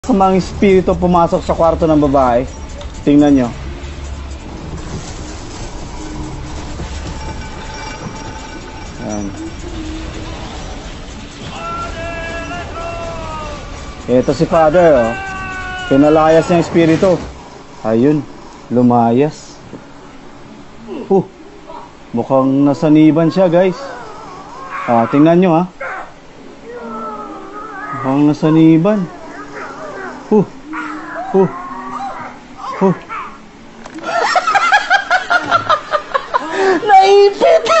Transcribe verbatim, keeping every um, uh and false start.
Masamang espiritu pumasok sa kwarto ng babae. Tingnan nyo. Ayan. Ito si Father, oh. Pinalayas niya espiritu. Ayun, lumayas. Uh, mukhang nasaniban siya, guys. Ah, tingnan nyo, ha. Mukhang nasaniban. Huh. Huh. Huh. Naipit.